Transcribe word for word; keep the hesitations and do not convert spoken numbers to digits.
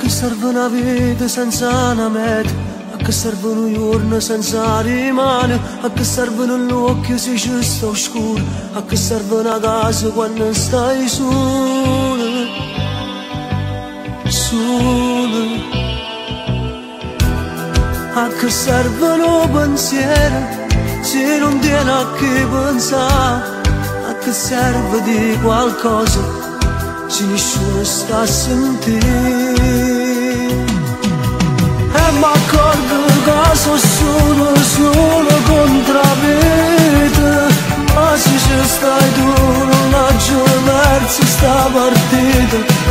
che serve una vita senza una meta, a che servono i giorni senza rimane, a che servono gli occhi se ci sta oscuro, a che serve una casa quando stai solo, solo. A che servono pensieri se non tieni a che pensare, a che serve di qualcosa se nessuno sta a sentire. E mi accorgo che sono solo, solo contro la vita, ma se ci stai tu non la verso sta partita.